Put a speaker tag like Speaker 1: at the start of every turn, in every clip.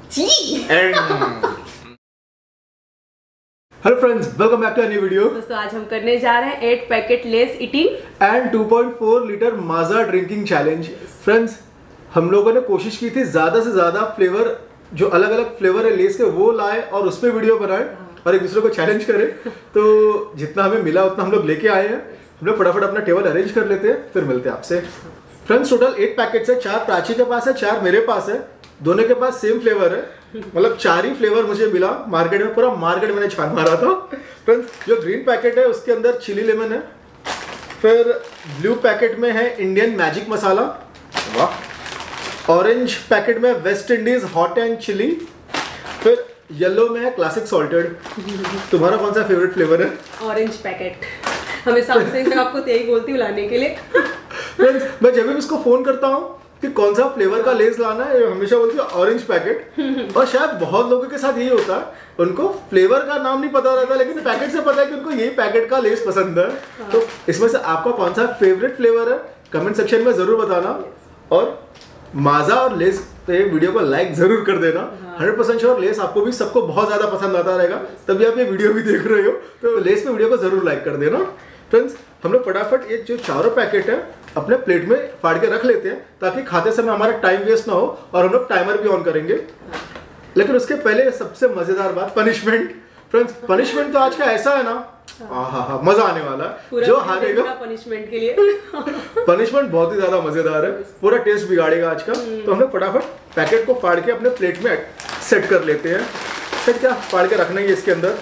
Speaker 1: Hello friends, welcome back to a new video.
Speaker 2: दोस्तों आज हम करने जा रहे हैं 8 packet Lay's eating
Speaker 1: and 2.4 litre Maaza drinking challenge. Friends, हम लोगों ने कोशिश की थी ज्यादा से ज्यादा फ्लेवर, जो अलग अलग फ्लेवर है लेस के, वो लाए और उस पर वीडियो बनाए और एक दूसरे को चैलेंज करें। तो जितना हमें मिला उतना हम लोग लेके आए हैं। हम लोग फटाफट अपना टेबल अरेंज कर लेते हैं, फिर मिलते हैं आपसे। फ्रेंड्स, टोटल 8 पैकेट्स है। 4 प्राची के पास है, 4 मेरे पास है। दोनों के पास सेम फ्लेवर है, मतलब 4 ही फ्लेवर मुझे मिला मार्केट में। पूरा मार्केट मैंने छान मारा था। फ्रेंड्स, जो ग्रीन पैकेट है उसके अंदर चिली लेमन है। फिर ब्लू पैकेट में है इंडियन मैजिक मसाला, वाह। ऑरेंज पैकेट में West Indies hot and chilli. फिर येलो में है क्लासिक सॉल्टेड। तुम्हारा कौन सा फेवरेट फ्लेवर है?
Speaker 2: Orange packet. हमेशा आपको यही बोलती हूँ लाने के लिए।
Speaker 1: फ्रेंड्स, मैं जब भी उसको फोन करता हूँ कि कौन सा फ्लेवर का लेस लाना है, हमेशा बोलती है ऑरेंज पैकेट। और शायद बहुत लोगों के साथ यही होता है, उनको फ्लेवर का नाम नहीं पता रहता, लेकिन पैकेट से पता है कि उनको यही पैकेट का लेस पसंद है। तो इसमें से आपका कौन सा फेवरेट फ्लेवर है कमेंट सेक्शन में जरूर बताना। और माजा और लेस पे वीडियो को लाइक जरूर कर देना। 100% श्योर लेस आपको भी सबको बहुत ज्यादा पसंद आता रहेगा, तभी आप ये वीडियो भी देख रहे हो। तो लेस पे वीडियो को जरूर लाइक कर देना। फ्रेंड्स, हम लोग फटाफट ये जो चारों पैकेट है अपने प्लेट में फाड़ के रख लेते हैं, ताकि खाते समय हमारा टाइम वेस्ट ना हो। और हम लोग टाइमर भी ऑन करेंगे। लेकिन उसके पहले सबसे मजेदार बात, पनिशमेंट। फ्रेंड्स, पनिशमेंट तो आज का ऐसा है ना, मजा आने वाला है। जो हारेगा
Speaker 2: पनिशमेंट के लिए
Speaker 1: पनिशमेंट बहुत ही ज्यादा मजेदार है, पूरा टेस्ट बिगाड़ेगा आज का। तो हम लोग फटाफट पैकेट को फाड़ के अपने प्लेट में सेट कर लेते हैं। सेट क्या, फाड़ के रखना ही है इसके अंदर।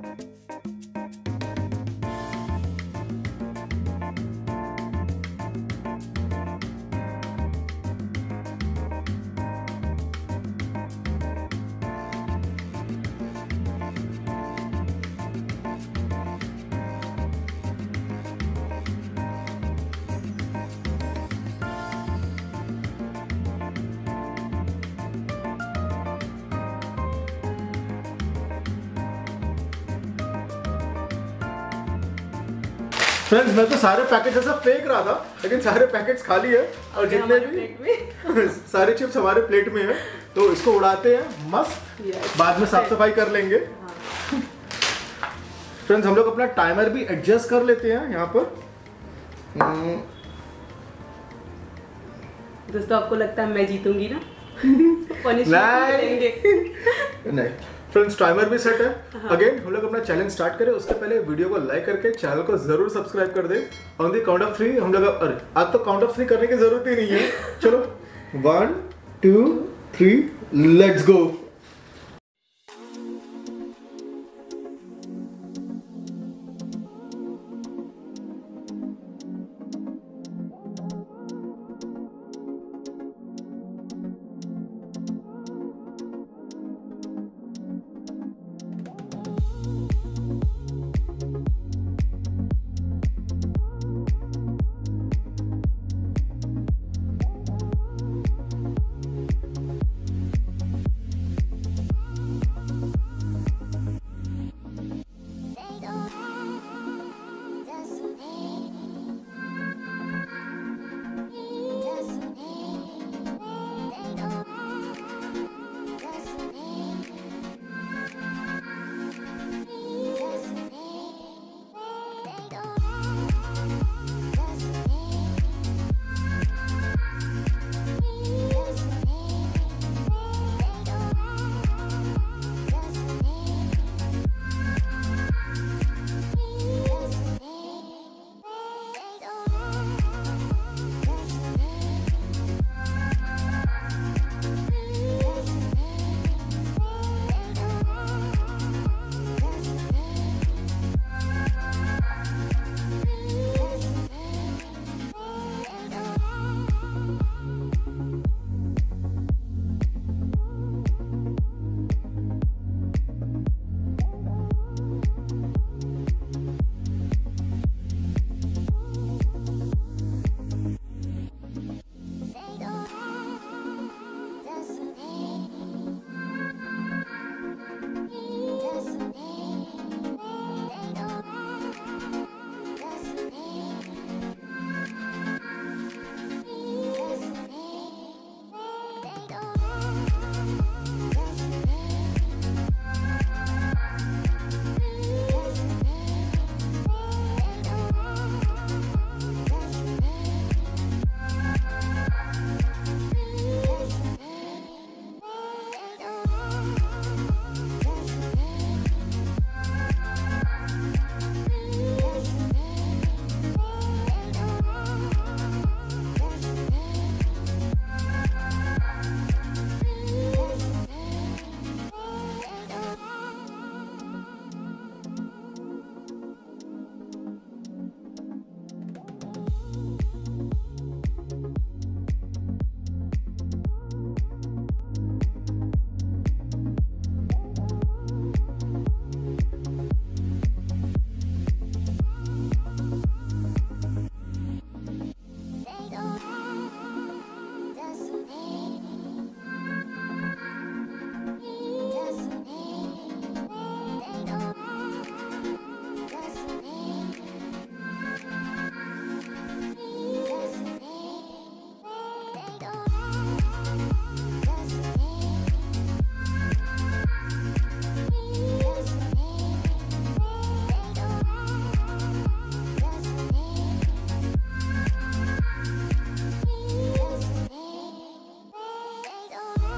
Speaker 1: फ्रेंड्स, मैं तो सारे पैकेट्स ऐसा फेंक रहा था, लेकिन सारे पैकेट्स खाली है और जितने भी सारे चिप्स हमारे प्लेट में है। तो इसको उड़ाते हैं मस्त, बाद में साफ सफाई कर लेंगे। फ्रेंड्स, हम लोग अपना टाइमर भी एडजस्ट कर लेते हैं यहाँ पर।
Speaker 2: दोस्तों, आपको लगता है मैं जीतूंगी ना?
Speaker 1: नहीं फ्रेंड्स, टाइमर भी सेट है। अगेन हम लोग अपना चैलेंज स्टार्ट करें उसके पहले वीडियो को लाइक करके चैनल को जरूर सब्सक्राइब कर दे। ऑन द काउंट ऑफ 3 हम लोग, अरे आज तो काउंट ऑफ 3 करने की जरूरत ही नहीं है। चलो 1 2 3 लेट्स गो।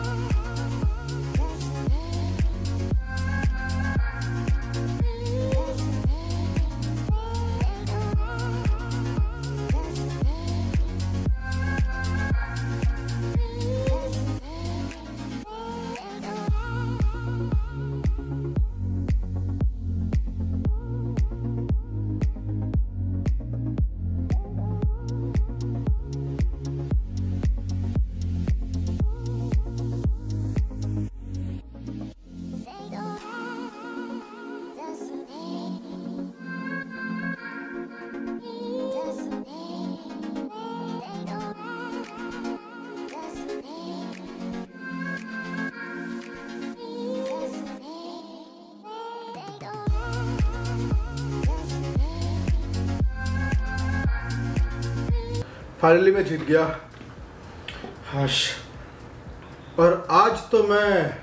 Speaker 1: फाइनली मैं जीत गया। हाश। और आज तो मैं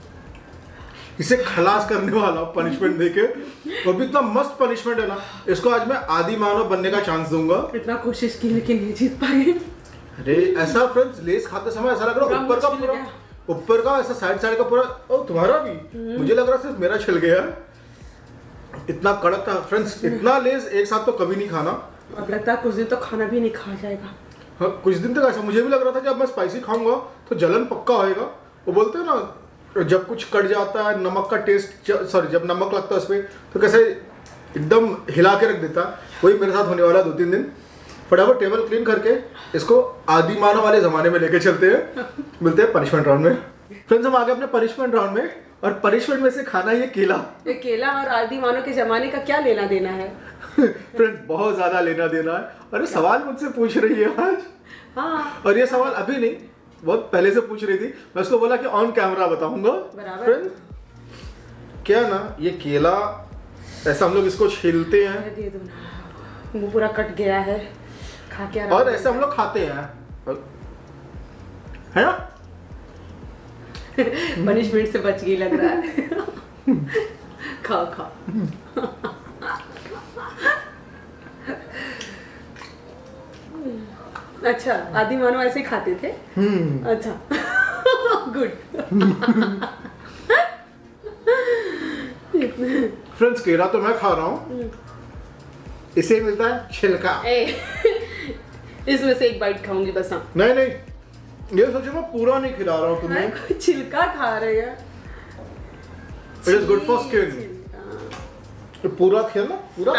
Speaker 1: इसे खलास करने वाला हूँ पनिशमेंट देके। वो भी इतना मस्त पनिशमेंट है ना, इसको आज मैं आदि मानव बनने का चांस दूंगा।
Speaker 2: इतना कोशिश की लेकिन नहीं जीत पाए।
Speaker 1: अरे ऐसा फ्रेंड्स, लेस खाते समय ऐसा लग रहा है ऊपर का ऐसा साइड का पूरा। ओ तुम्हारा भी? मुझे लग रहा सिर्फ मेरा छिल गया। इतना कड़क था फ्रेंड्स, इतना लेस एक साथ तो कभी नहीं खाना।
Speaker 2: अब लगता है कुछ दिन तो खाना भी नहीं खा जाएगा।
Speaker 1: हाँ, कुछ दिन तक ऐसा मुझे भी लग रहा था कि अब मैं स्पाइसी खाऊंगा तो जलन पक्का होएगा। वो बोलते हैं ना, जब कुछ कट जाता है नमक का टेस्ट, सॉरी जब नमक लगता है उस पर तो कैसे एकदम हिला के रख देता है। वही मेरे साथ होने वाला 2-3 दिन। फटाफट टेबल क्लीन करके इसको आदि मानव वाले जमाने में लेके चलते हैं। मिलते हैं पनिशमेंट राउंड में। फ्रेंड्स हम आ गए अपने पनिशमेंट राउंड में, और पनिशमेंट में से खाना ये केला।
Speaker 2: ये केला और आदि मानव के जमाने का क्या लेना देना है?
Speaker 1: फ्रेंड्स बहुत ज्यादा लेना देना है। अरे सवाल मुझसे पूछ रही है आज।
Speaker 2: हाँ।
Speaker 1: और ये सवाल अभी नहीं, बहुत पहले से पूछ रही थी। मैं उसको बोला कि ऑन कैमरा बताऊंगा।
Speaker 2: बराबर।
Speaker 1: क्या ना, ये केला ऐसा हम लोग इसको छीलते हैं।
Speaker 2: दे दो ना, मुंह पूरा कट गया है, खा के
Speaker 1: और ऐसे हम लोग खाते हैं, है ना?
Speaker 2: पनिशमेंट से बच गई लग रहा है। खाओ खाओ। अच्छा, आदि मानव ऐसे ही खाते थे? अच्छा। गुड।
Speaker 1: फ्रेंड्स केला तो मैं खा रहा हूँ, इसे मिलता है छिलका।
Speaker 2: इसमें से एक बाइट खाऊंगी बस। हाँ
Speaker 1: नहीं नहीं, ये सोचो मैं पूरा नहीं खिला रहा हूँ तुम्हें।
Speaker 2: छिलका खा रहे हैं।
Speaker 1: It is good for skin. पूरा खेलना, पूरा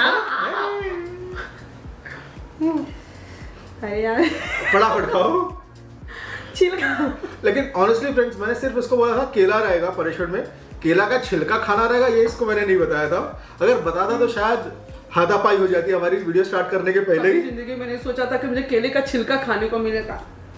Speaker 2: अरे यार
Speaker 1: फटाफट खाओ।
Speaker 2: छिलका।
Speaker 1: लेकिन ऑनेस्टली फ्रेंड्स, मैंने सिर्फ इसको बोला था केला रहेगा पनिशमेंट में, केला का छिलका खाना रहेगा, ये इसको मैंने नहीं बताया था। अगर बताता तो शायद हाथापाई हो जाती हमारी वीडियो स्टार्ट करने के पहले ही।
Speaker 2: जिंदगी में नहीं सोचा था कि मुझे केले का छिलका खाने को मिलेगा।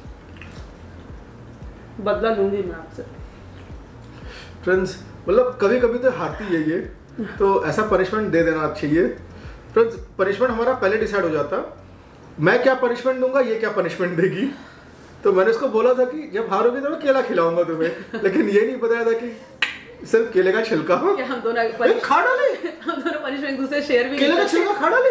Speaker 2: बदला लूंगी मैं आपसे।
Speaker 1: फ्रेंड्स मतलब कभी कभी तो हारती है ये, तो ऐसा पनिशमेंट दे देना चाहिए। फ्रेंड्स पनिशमेंट हमारा पहले डिसाइड हो जाता, मैं क्या पनिशमेंट दूंगा, ये क्या पनिशमेंट देगी। तो मैंने उसको बोला था कि जब हारोगे तो मैं केला खिलाऊंगा तुम्हें, लेकिन ये नहीं बताया था कि सिर्फ केले का छिलका।
Speaker 2: क्या हम दोनों
Speaker 1: खा डाले?
Speaker 2: हम दोनों पनिशमेंट एक दूसरे शेयर भी
Speaker 1: केले का छिलका खा डाले?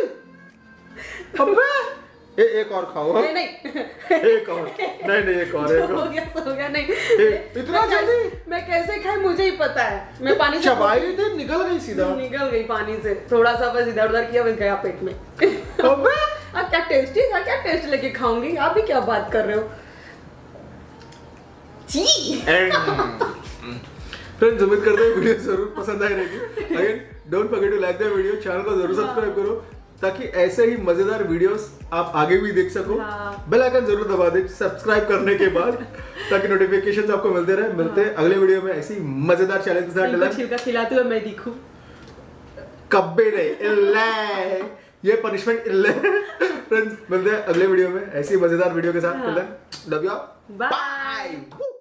Speaker 1: अबे एक और खाओ।
Speaker 2: नहीं नहीं
Speaker 1: एक और नहीं एक और
Speaker 2: हो गया नहीं।
Speaker 1: इतना जल्दी
Speaker 2: मैं कैसे खाई मुझे ही पता है। मैं पानी से
Speaker 1: चबाई थी, निकल गई सीधा।
Speaker 2: निकल गई पानी से, थोड़ा सा बस इधर उधर किया, बस गया पेट में।
Speaker 1: अबे
Speaker 2: अब क्या टेस्टी था, क्या टेस्ट लेके खाऊंगी। आप भी क्या बात कर रहे हो? जी।
Speaker 1: फ्रेंड्स उम्मीद करते हैं वीडियो जरूर पसंद आई रहेगी। Again don't forget to like the video, channel को जरूर सब्सक्राइब करो ताकि ऐसे ही मजेदार वीडियोस आप आगे भी देख सको। बेल आइकन जरूर दबा दे सब्सक्राइब करने के बाद, ताकि नोटिफिकेशंस आपको मिलते रहे। मिलते हैं अगले वीडियो में ऐसी मजेदार चैलेंज के साथ।
Speaker 2: छिलका खिलाते हुए मैं दिखूं
Speaker 1: कब्बे रे ये पनिशमेंट फ्रेंड्स मिलते हैं अगले वीडियो में ऐसी मजेदार वीडियो के साथ। Love you, bye.